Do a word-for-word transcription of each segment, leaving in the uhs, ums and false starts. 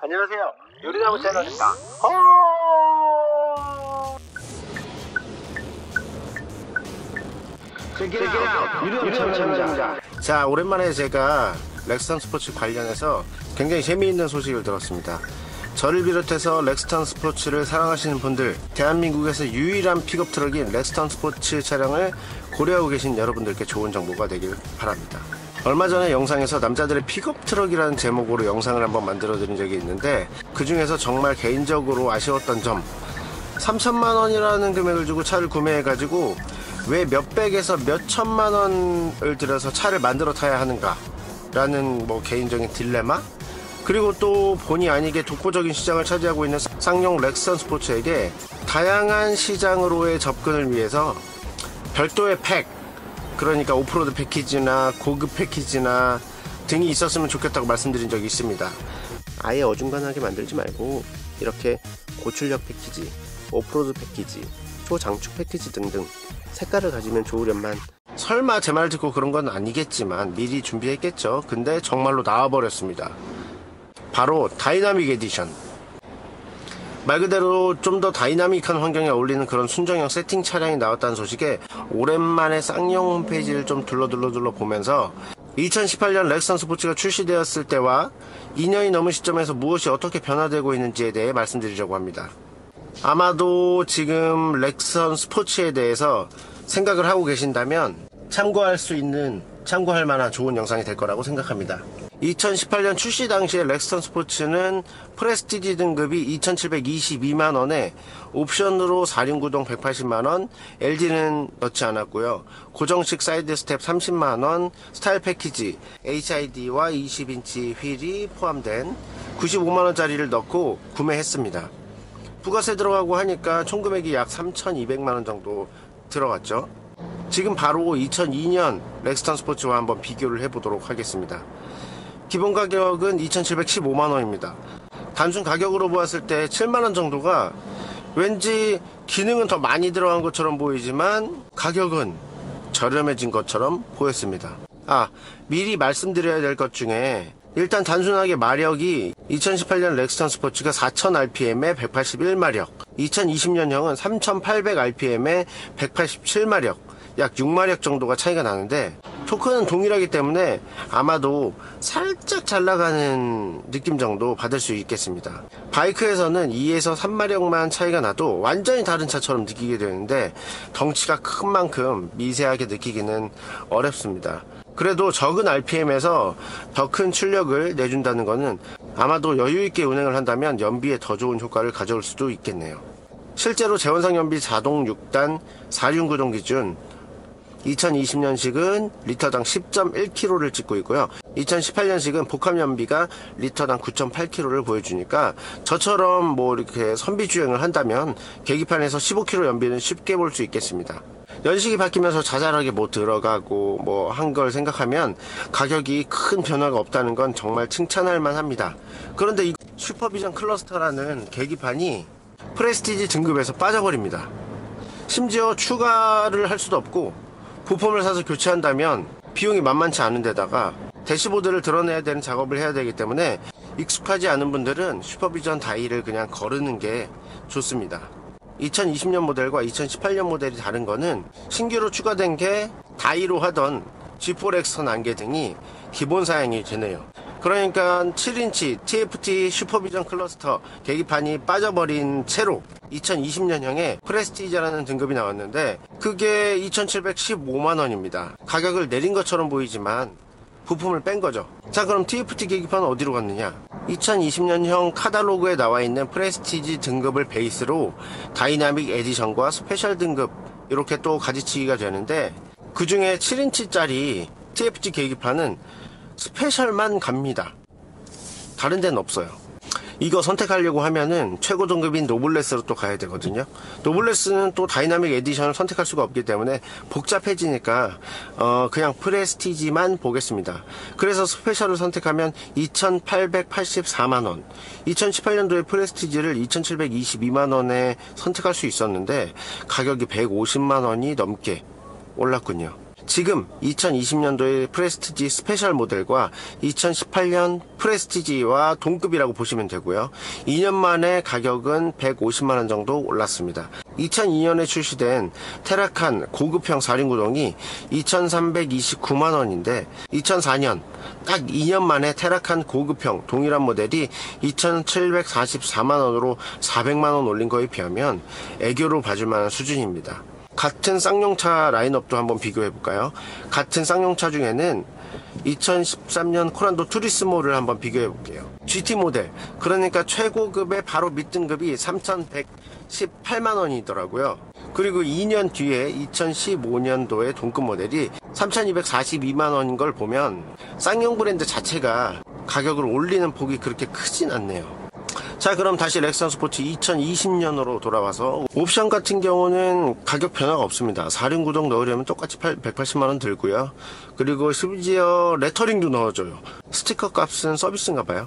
안녕하세요. 요리나무 채널입니다. 요리나무 채널입니다. 자, 오랜만에 제가 렉스턴 스포츠 관련해서 굉장히 재미있는 소식을 들었습니다. 저를 비롯해서 렉스턴 스포츠를 사랑하시는 분들, 대한민국에서 유일한 픽업 트럭인 렉스턴 스포츠 차량을 고려하고 계신 여러분들께 좋은 정보가 되길 바랍니다. 얼마 전에 영상에서 남자들의 픽업 트럭이라는 제목으로 영상을 한번 만들어 드린 적이 있는데, 그 중에서 정말 개인적으로 아쉬웠던 점, 삼천만 원이라는 금액을 주고 차를 구매해 가지고 왜 몇백에서 몇천만 원을 들여서 차를 만들어 타야 하는가 라는 뭐 개인적인 딜레마, 그리고 또 본의 아니게 독보적인 시장을 차지하고 있는 쌍용 렉스턴 스포츠에게 다양한 시장으로의 접근을 위해서 별도의 팩, 그러니까 오프로드 패키지나 고급 패키지나 등이 있었으면 좋겠다고 말씀드린 적이 있습니다. 아예 어중간하게 만들지 말고 이렇게 고출력 패키지, 오프로드 패키지, 초장축 패키지 등등 색깔을 가지면 좋으련만, 설마 제 말 듣고 그런 건 아니겠지만 미리 준비했겠죠. 근데 정말로 나와버렸습니다. 바로 다이나믹 에디션. 말 그대로 좀 더 다이나믹한 환경에 어울리는 그런 순정형 세팅 차량이 나왔다는 소식에 오랜만에 쌍용 홈페이지를 좀 둘러둘러둘러 보면서 이천십팔 년 렉스턴 스포츠가 출시되었을 때와 이 년이 넘은 시점에서 무엇이 어떻게 변화되고 있는지에 대해 말씀드리려고 합니다. 아마도 지금 렉스턴 스포츠에 대해서 생각을 하고 계신다면 참고할 수 있는, 참고할 만한 좋은 영상이 될 거라고 생각합니다. 이천십팔 년 출시 당시에 렉스턴 스포츠는 프레스티지 등급이 이천칠백이십이만 원에 옵션으로 사륜구동 백팔십만 원, 엘디는 넣지 않았고요. 고정식 사이드 스텝 삼십만 원, 스타일 패키지 에이치아이디와 이십 인치 휠이 포함된 구십오만 원짜리를 넣고 구매했습니다. 부가세 들어가고 하니까 총 금액이 약 삼천이백만 원 정도 들어갔죠. 지금 바로 이천이 년 렉스턴 스포츠와 한번 비교를 해보도록 하겠습니다. 기본 가격은 이천칠백십오만 원입니다. 단순 가격으로 보았을 때 칠만 원 정도가 왠지 기능은 더 많이 들어간 것처럼 보이지만 가격은 저렴해진 것처럼 보였습니다. 아, 미리 말씀드려야 될 것 중에 일단 단순하게 마력이 이천십팔 년 렉스턴 스포츠가 사천 알피엠에 백팔십일 마력, 이천이십 년형은 삼천팔백 알피엠에 백팔십칠 마력, 약 육 마력 정도가 차이가 나는데 토크는 동일하기 때문에 아마도 살짝 잘 나가는 느낌 정도 받을 수 있겠습니다. 바이크에서는 이에서 삼 마력만 차이가 나도 완전히 다른 차처럼 느끼게 되는데 덩치가 큰 만큼 미세하게 느끼기는 어렵습니다. 그래도 적은 알피엠에서 더 큰 출력을 내준다는 것은 아마도 여유있게 운행을 한다면 연비에 더 좋은 효과를 가져올 수도 있겠네요. 실제로 제원상 연비 자동 육 단 사륜구동 기준 이천이십 년식은 리터당 십 점 일 킬로미터를 찍고 있고요. 이천십팔 년식은 복합 연비가 리터당 구 점 팔 킬로미터를 보여주니까 저처럼 뭐 이렇게 선비 주행을 한다면 계기판에서 십오 킬로미터 연비는 쉽게 볼 수 있겠습니다. 연식이 바뀌면서 자잘하게 뭐 들어가고 뭐 한 걸 생각하면 가격이 큰 변화가 없다는 건 정말 칭찬할 만합니다. 그런데 이 슈퍼비전 클러스터라는 계기판이 프레스티지 등급에서 빠져버립니다. 심지어 추가를 할 수도 없고 부품을 사서 교체한다면 비용이 만만치 않은 데다가 대시보드를 드러내야 되는 작업을 해야 되기 때문에 익숙하지 않은 분들은 슈퍼비전 다이를 그냥 거르는 게 좋습니다. 이천이십 년 모델과 이천십팔 년 모델이 다른 거는 신규로 추가된 게 다이로 하던 지 폴 엑스턴 안개 등이 기본 사양이 되네요. 그러니까 칠 인치 티에프티 슈퍼비전 클러스터 계기판이 빠져버린 채로 이천이십 년형에 프레스티지라는 등급이 나왔는데 그게 이천칠백십오만 원입니다. 가격을 내린 것처럼 보이지만 부품을 뺀 거죠. 자, 그럼 티에프티 계기판은 어디로 갔느냐? 이천이십 년형 카탈로그에 나와 있는 프레스티지 등급을 베이스로 다이나믹 에디션과 스페셜 등급 이렇게 또 가지치기가 되는데 그 중에 칠 인치짜리 티에프티 계기판은 스페셜만 갑니다. 다른 데는 없어요. 이거 선택하려고 하면은 최고 등급인 노블레스로 또 가야 되거든요. 노블레스는 또 다이나믹 에디션을 선택할 수가 없기 때문에 복잡해지니까 어 그냥 프레스티지만 보겠습니다. 그래서 스페셜을 선택하면 이천팔백팔십사만 원, 이천십팔 년도에 프레스티지를 이천칠백이십이만 원에 선택할 수 있었는데 가격이 백오십만 원이 넘게 올랐군요. 지금 이천이십 년도의 프레스티지 스페셜 모델과 이천십팔 년 프레스티지와 동급이라고 보시면 되고요. 이 년 만에 가격은 백오십만 원 정도 올랐습니다. 이천이 년에 출시된 테라칸 고급형 사 륜 구동이 이천삼백이십구만 원인데 이천사 년 딱 이 년 만에 테라칸 고급형 동일한 모델이 이천칠백사십사만 원으로 사백만 원 올린 거에 비하면 애교로 봐줄 만한 수준입니다. 같은 쌍용차 라인업도 한번 비교해볼까요? 같은 쌍용차 중에는 이천십삼 년 코란도 투리스모를 한번 비교해볼게요. 지티 모델, 그러니까 최고급의 바로 밑등급이 삼천백십팔만 원이더라고요. 그리고 이 년 뒤에 이천십오 년도의 동급 모델이 삼천이백사십이만 원인 걸 보면 쌍용 브랜드 자체가 가격을 올리는 폭이 그렇게 크진 않네요. 자, 그럼 다시 렉선 스포츠 이천이십 년으로 돌아와서 옵션 같은 경우는 가격 변화가 없습니다. 사 륜 구동 넣으려면 똑같이 백팔십만 원 들고요. 그리고 심지어 레터링도 넣어줘요. 스티커 값은 서비스인가 봐요.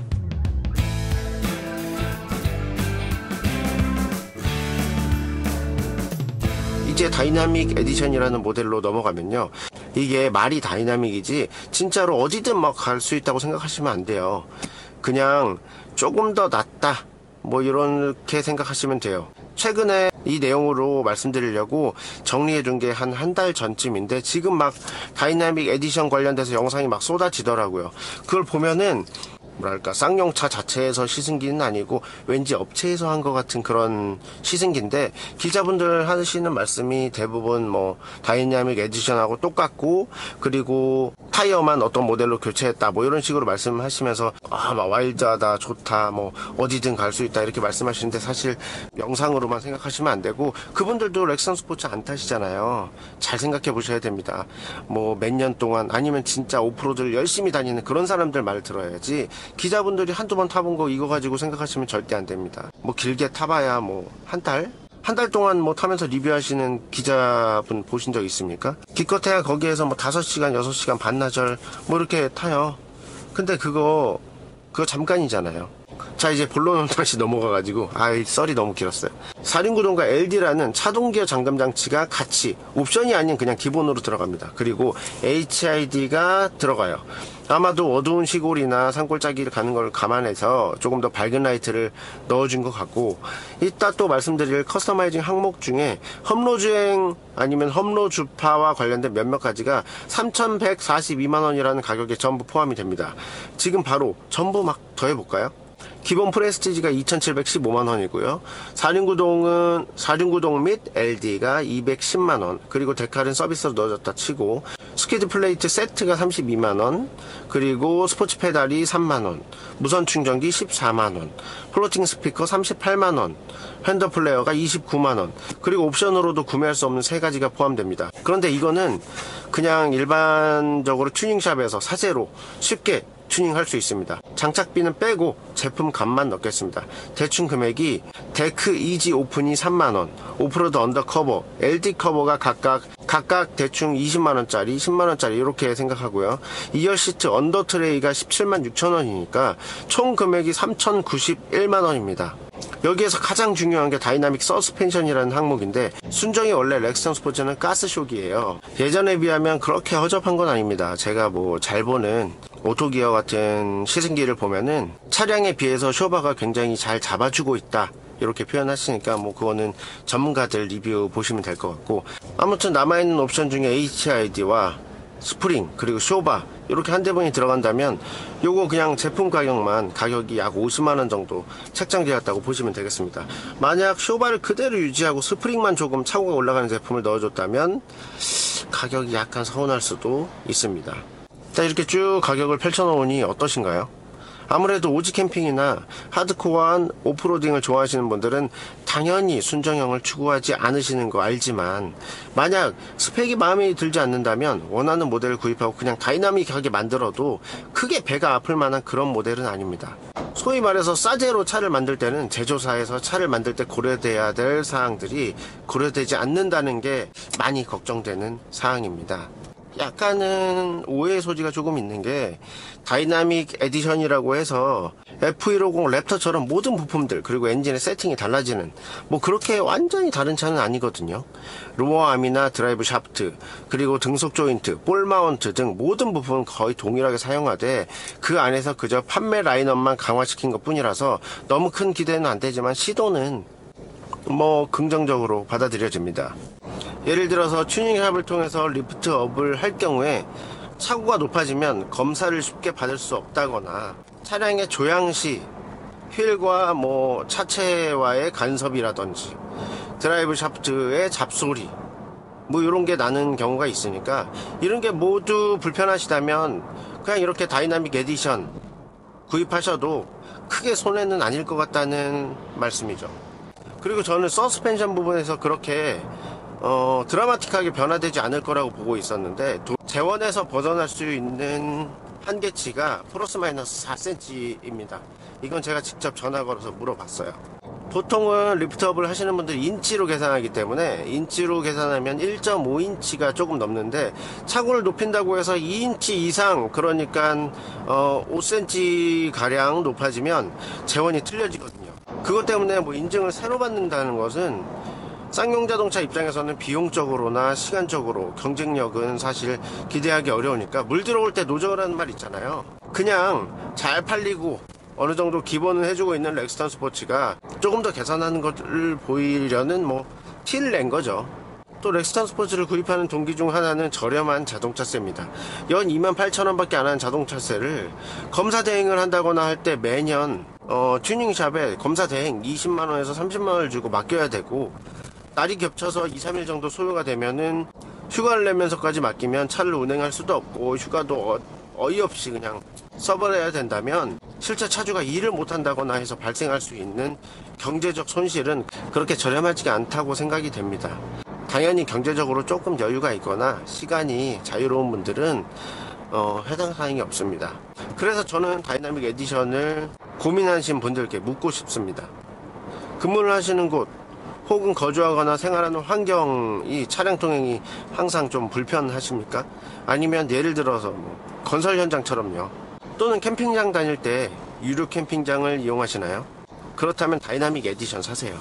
이제 다이나믹 에디션이라는 모델로 넘어가면요, 이게 말이 다이나믹이지 진짜로 어디든 막 갈 수 있다고 생각하시면 안 돼요. 그냥 조금 더 낫다, 뭐 이렇게 생각하시면 돼요. 최근에 이 내용으로 말씀드리려고 정리해둔 게 한 한 달 전쯤인데 지금 막 다이나믹 에디션 관련돼서 영상이 막 쏟아지더라고요. 그걸 보면은 뭐랄까, 쌍용차 자체에서 시승기는 아니고 왠지 업체에서 한 것 같은 그런 시승기인데, 기자분들 하시는 말씀이 대부분 뭐 다이나믹 에디션하고 똑같고, 그리고 타이어만 어떤 모델로 교체했다, 뭐 이런 식으로 말씀하시면서 아, 막 와일드하다, 좋다, 뭐 어디든 갈 수 있다 이렇게 말씀하시는데, 사실 영상으로만 생각하시면 안 되고, 그분들도 렉선 스포츠 안 타시잖아요. 잘 생각해 보셔야 됩니다. 뭐 몇 년 동안, 아니면 진짜 오프로드를 열심히 다니는 그런 사람들 말 들어야지, 기자분들이 한두 번 타본 거 이거 가지고 생각하시면 절대 안 됩니다. 뭐 길게 타봐야 뭐 한 달? 한 달 동안 뭐 타면서 리뷰하시는 기자분 보신 적 있습니까? 기껏해야 거기에서 뭐 다섯 시간, 여섯 시간 반나절 뭐 이렇게 타요. 근데 그거 그거 잠깐이잖아요. 자, 이제 본론 다시 넘어가가지고 아이 썰이 너무 길었어요. 사 륜 구동과 엘디라는 차동기어 잠금 장치가 같이 옵션이 아닌 그냥 기본으로 들어갑니다. 그리고 에이치아이디가 들어가요. 아마도 어두운 시골이나 산골짜기를 가는 걸 감안해서 조금 더 밝은 라이트를 넣어준 것 같고, 이따 또 말씀드릴 커스터마이징 항목 중에 험로주행 아니면 험로 주파와 관련된 몇몇 가지가 삼천백사십이만 원이라는 가격에 전부 포함이 됩니다. 지금 바로 전부 막 더해볼까요? 기본 프레스티지가 이천칠백십오만 원이고요. 사 륜 구동은 사 륜 구동 및 엘디가 이백십만 원, 그리고 데칼은 서비스로 넣어줬다 치고, 스키드 플레이트 세트가 삼십이만 원, 그리고 스포츠 페달이 삼만 원, 무선 충전기 십사만 원, 플로팅 스피커 삼십팔만 원, 핸더 플레이어가 이십구만 원, 그리고 옵션으로도 구매할 수 없는 세 가지가 포함됩니다. 그런데 이거는 그냥 일반적으로 튜닝샵에서 사제로 쉽게 튜닝할 수 있습니다. 장착비는 빼고 제품 값만 넣겠습니다. 대충 금액이 데크 이지 오픈이 삼만 원, 오프로드 언더커버, 엘디 커버가 각각 각각 대충 이십만 원짜리, 십만 원짜리 이렇게 생각하고요. 이열 시트 언더 트레이가 십칠만 육천 원이니까 총 금액이 삼천구십일만 원입니다. 여기에서 가장 중요한 게 다이나믹 서스펜션이라는 항목인데, 순정이 원래 렉선 스포츠는 가스쇼크예요. 예전에 비하면 그렇게 허접한 건 아닙니다. 제가 뭐 잘 보는 오토기어 같은 시승기를 보면은 차량에 비해서 쇼바가 굉장히 잘 잡아주고 있다 이렇게 표현하시니까 뭐 그거는 전문가들 리뷰 보시면 될 것 같고, 아무튼 남아있는 옵션 중에 에이치아이디와 스프링 그리고 쇼바 이렇게 한 대분이 들어간다면 요거 그냥 제품 가격만 가격이 약 오십만 원 정도 책정되었다고 보시면 되겠습니다. 만약 쇼바를 그대로 유지하고 스프링만 조금 차고가 올라가는 제품을 넣어줬다면 가격이 약간 서운할 수도 있습니다. 자, 이렇게 쭉 가격을 펼쳐놓으니 어떠신가요? 아무래도 오지 캠핑이나 하드코어한 오프로딩을 좋아하시는 분들은 당연히 순정형을 추구하지 않으시는 거 알지만, 만약 스펙이 마음에 들지 않는다면 원하는 모델을 구입하고 그냥 다이나믹하게 만들어도 크게 배가 아플 만한 그런 모델은 아닙니다. 소위 말해서 싸제로 차를 만들 때는 제조사에서 차를 만들 때 고려돼야 될 사항들이 고려되지 않는다는 게 많이 걱정되는 사항입니다. 약간은 오해의 소지가 조금 있는 게 다이나믹 에디션이라고 해서 에프 백십 랩터처럼 모든 부품들 그리고 엔진의 세팅이 달라지는 뭐 그렇게 완전히 다른 차는 아니거든요. 로어암이나 드라이브 샤프트 그리고 등속 조인트, 볼 마운트 등 모든 부품은 거의 동일하게 사용하되 그 안에서 그저 판매 라인업만 강화시킨 것 뿐이라서 너무 큰 기대는 안 되지만 시도는 뭐 긍정적으로 받아들여집니다. 예를 들어서 튜닝샵을 통해서 리프트업을 할 경우에 차고가 높아지면 검사를 쉽게 받을 수 없다거나 차량의 조향시, 휠과 뭐 차체와의 간섭이라든지 드라이브 샤프트의 잡소리 뭐 이런 게 나는 경우가 있으니까 이런 게 모두 불편하시다면 그냥 이렇게 다이나믹 에디션 구입하셔도 크게 손해는 아닐 것 같다는 말씀이죠. 그리고 저는 서스펜션 부분에서 그렇게 어, 드라마틱하게 변화되지 않을 거라고 보고 있었는데 도, 재원에서 벗어날 수 있는 한계치가 플러스 마이너스 사 센티미터입니다. 이건 제가 직접 전화 걸어서 물어봤어요. 보통은 리프트업을 하시는 분들이 인치로 계산하기 때문에 인치로 계산하면 일 점 오 인치가 조금 넘는데 차고를 높인다고 해서 이 인치 이상 그러니까 어, 오 센티미터 가량 높아지면 재원이 틀려지거든요. 그것 때문에 뭐 인증을 새로 받는다는 것은 쌍용 자동차 입장에서는 비용적으로나 시간적으로 경쟁력은 사실 기대하기 어려우니까 물 들어올 때 노저라는 말 있잖아요. 그냥 잘 팔리고 어느 정도 기본은 해주고 있는 렉스턴 스포츠가 조금 더 개선하는 것을 보이려는 뭐 티를 낸 거죠. 또 렉스턴 스포츠를 구입하는 동기 중 하나는 저렴한 자동차세입니다. 연 이만 팔천 원 밖에 안 하는 자동차세를 검사 대행을 한다거나 할 때 매년 어, 튜닝샵에 검사 대행 이십만 원에서 삼십만 원을 주고 맡겨야 되고 날이 겹쳐서 이, 삼 일 정도 소요가 되면은 휴가를 내면서까지 맡기면 차를 운행할 수도 없고 휴가도 어, 어이없이 그냥 써버려야 된다면 실제 차주가 일을 못한다거나 해서 발생할 수 있는 경제적 손실은 그렇게 저렴하지가 않다고 생각이 됩니다. 당연히 경제적으로 조금 여유가 있거나 시간이 자유로운 분들은 어, 해당 사항이 없습니다. 그래서 저는 다이나믹 에디션을 고민하신 분들께 묻고 싶습니다. 근무를 하시는 곳 혹은 거주하거나 생활하는 환경이 차량 통행이 항상 좀 불편하십니까? 아니면 예를 들어서 뭐 건설 현장처럼요. 또는 캠핑장 다닐 때 유료 캠핑장을 이용하시나요? 그렇다면 다이나믹 에디션 사세요.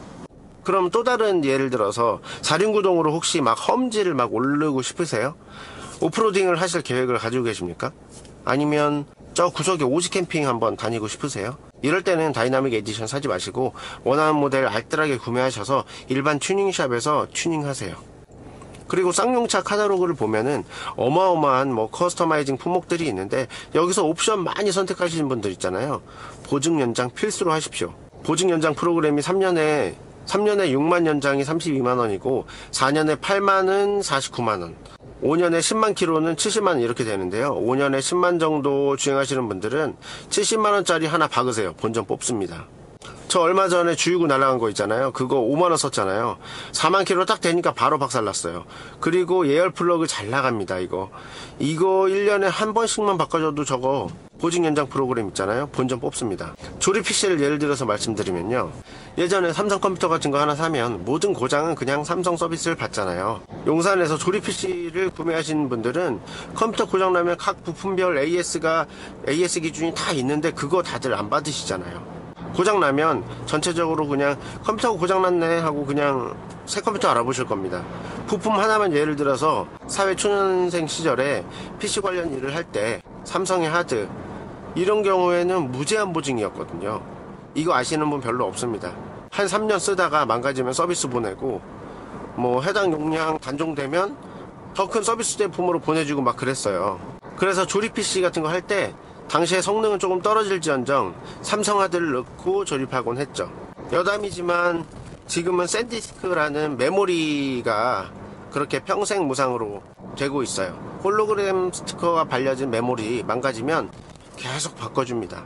그럼 또 다른 예를 들어서 사륜구동으로 혹시 막 험지를 막 오르고 싶으세요? 오프로딩을 하실 계획을 가지고 계십니까? 아니면 저 구석에 오지 캠핑 한번 다니고 싶으세요? 이럴 때는 다이나믹 에디션 사지 마시고 원하는 모델 알뜰하게 구매하셔서 일반 튜닝샵에서 튜닝하세요. 그리고 쌍용차 카탈로그를 보면은 어마어마한 뭐 커스터마이징 품목들이 있는데 여기서 옵션 많이 선택하시는 분들 있잖아요. 보증 연장 필수로 하십시오. 보증 연장 프로그램이 삼 년에 삼 년에 육만 연장이 삼십이만 원이고 사 년에 팔만은 사십구만 원, 오 년에 십만 킬로는 칠십만 원 이렇게 되는데요. 오 년에 십만 정도 주행하시는 분들은 칠십만 원짜리 하나 박으세요. 본전 뽑습니다. 저 얼마 전에 주유구 날아간 거 있잖아요. 그거 오만 원 썼잖아요. 사만 킬로 딱 되니까 바로 박살났어요. 그리고 예열 플러그 잘 나갑니다. 이거 이거 일 년에 한 번씩만 바꿔줘도 저거 보증 연장 프로그램 있잖아요. 본전 뽑습니다. 조립 피씨를 예를 들어서 말씀드리면요. 예전에 삼성 컴퓨터 같은 거 하나 사면 모든 고장은 그냥 삼성 서비스를 받잖아요. 용산에서 조립 피씨를 구매하시는 분들은 컴퓨터 고장나면 각 부품별 에이에스가 에이에스 기준이 다 있는데 그거 다들 안 받으시잖아요. 고장나면 전체적으로 그냥 컴퓨터가 고장났네 하고 그냥 새 컴퓨터 알아보실 겁니다. 부품 하나만 예를 들어서 사회 초년생 시절에 피씨 관련 일을 할 때 삼성의 하드 이런 경우에는 무제한 보증이었거든요. 이거 아시는 분 별로 없습니다. 한 삼 년 쓰다가 망가지면 서비스 보내고 뭐 해당 용량 단종되면 더 큰 서비스 제품으로 보내주고 막 그랬어요. 그래서 조립 피씨 같은 거 할 때 당시에 성능은 조금 떨어질지언정 삼성 하드를 넣고 조립하곤 했죠. 여담이지만 지금은 샌디스크라는 메모리가 그렇게 평생 무상으로 되고 있어요. 홀로그램 스티커가 발려진 메모리 망가지면 계속 바꿔줍니다.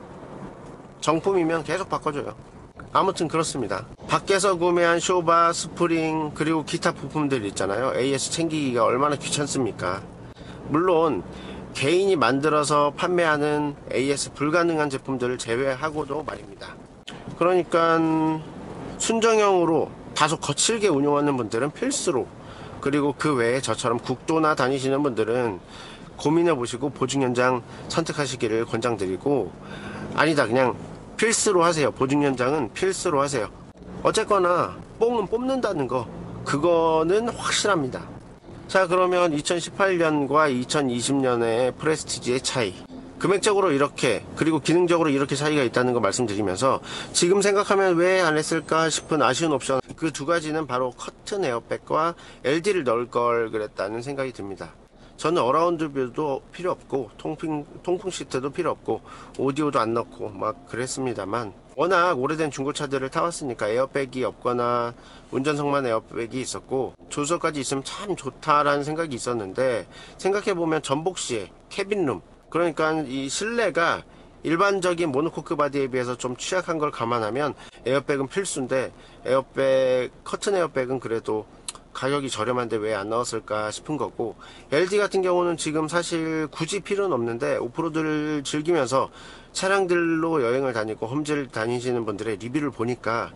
정품이면 계속 바꿔줘요. 아무튼 그렇습니다. 밖에서 구매한 쇼바, 스프링 그리고 기타 부품들 있잖아요. 에이에스 챙기기가 얼마나 귀찮습니까? 물론 개인이 만들어서 판매하는 에이에스 불가능한 제품들을 제외하고도 말입니다. 그러니까 순정형으로 다소 거칠게 운용하는 분들은 필수로 그리고 그 외에 저처럼 국도나 다니시는 분들은 고민해 보시고 보증 연장 선택하시기를 권장드리고, 아니다 그냥 필수로 하세요. 보증 연장은 필수로 하세요. 어쨌거나 뽕은 뽑는다는 거, 그거는 확실합니다. 자, 그러면 이천십팔 년과 이천이십 년의 프레스티지의 차이, 금액적으로 이렇게, 그리고 기능적으로 이렇게 차이가 있다는 거 말씀드리면서, 지금 생각하면 왜 안 했을까 싶은 아쉬운 옵션, 그 두 가지는 바로 커튼 에어백과 엘디를 넣을 걸 그랬다는 생각이 듭니다. 저는 어라운드 뷰도 필요 없고 통풍, 통풍 시트도 필요 없고 오디오도 안 넣고 막 그랬습니다만, 워낙 오래된 중고차들을 타왔으니까 에어백이 없거나 운전석만 에어백이 있었고 조수석까지 있으면 참 좋다라는 생각이 있었는데, 생각해보면 전복시에 캐빈룸, 그러니까 이 실내가 일반적인 모노코크 바디에 비해서 좀 취약한 걸 감안하면 에어백은 필수인데, 에어백, 커튼 에어백은 그래도 가격이 저렴한데 왜 안 나왔을까 싶은 거고, 엘디 같은 경우는 지금 사실 굳이 필요는 없는데, 오프로드를 즐기면서 차량들로 여행을 다니고 험지를 다니시는 분들의 리뷰를 보니까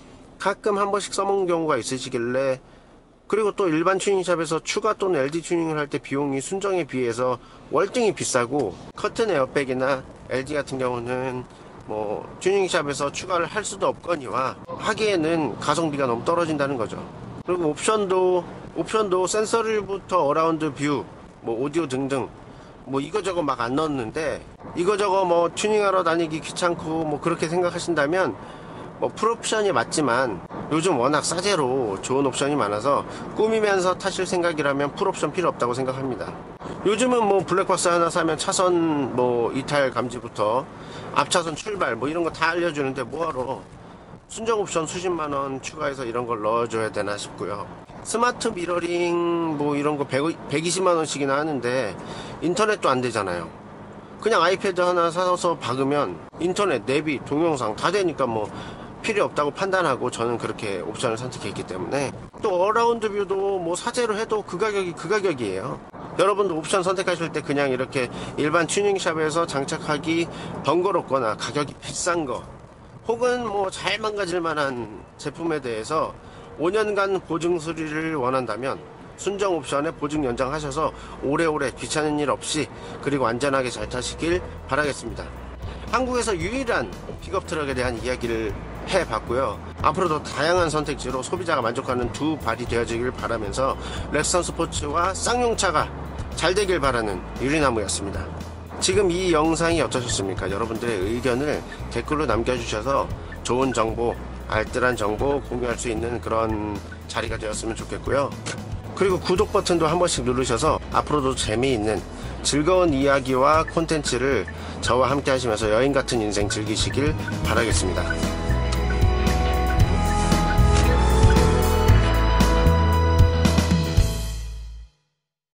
가끔 한 번씩 써먹는 경우가 있으시길래, 그리고 또 일반 튜닝샵에서 추가 또는 엘디 튜닝을 할 때 비용이 순정에 비해서 월등히 비싸고, 커튼 에어백이나 엘디 같은 경우는 뭐 튜닝샵에서 추가를 할 수도 없거니와 하기에는 가성비가 너무 떨어진다는 거죠. 그리고 옵션도 옵션도 센서를부터 어라운드 뷰, 뭐 오디오 등등 뭐 이거저거 막 안 넣었는데, 이거저거 뭐 튜닝하러 다니기 귀찮고 뭐 그렇게 생각하신다면 뭐 풀옵션이 맞지만 요즘 워낙 싸제로 좋은 옵션이 많아서 꾸미면서 타실 생각이라면 풀옵션 필요 없다고 생각합니다. 요즘은 뭐 블랙박스 하나 사면 차선 뭐 이탈 감지부터 앞차선 출발 뭐 이런 거 다 알려주는데 뭐하러 순정 옵션 수십만원 추가해서 이런 걸 넣어줘야 되나 싶고요. 스마트 미러링 뭐 이런 거 백이십만원씩이나 하는데 인터넷도 안 되잖아요. 그냥 아이패드 하나 사서 박으면 인터넷, 내비, 동영상 다 되니까 뭐 필요 없다고 판단하고 저는 그렇게 옵션을 선택했기 때문에, 또 어라운드 뷰도 뭐 사제로 해도 그 가격이 그 가격이에요. 여러분도 옵션 선택하실 때 그냥 이렇게 일반 튜닝샵에서 장착하기 번거롭거나 가격이 비싼 거, 혹은 뭐 잘 망가질 만한 제품에 대해서 오 년간 보증 수리를 원한다면 순정 옵션에 보증 연장하셔서 오래오래 귀찮은 일 없이 그리고 안전하게 잘 타시길 바라겠습니다. 한국에서 유일한 픽업 트럭에 대한 이야기를 해봤고요. 앞으로도 다양한 선택지로 소비자가 만족하는 두 발이 되어지길 바라면서 렉선 스포츠와 쌍용차가 잘 되길 바라는 유리나무였습니다. 지금 이 영상이 어떠셨습니까? 여러분들의 의견을 댓글로 남겨주셔서 좋은 정보, 알뜰한 정보 공유할 수 있는 그런 자리가 되었으면 좋겠고요. 그리고 구독 버튼도 한 번씩 누르셔서 앞으로도 재미있는 즐거운 이야기와 콘텐츠를 저와 함께 하시면서 여행 같은 인생 즐기시길 바라겠습니다.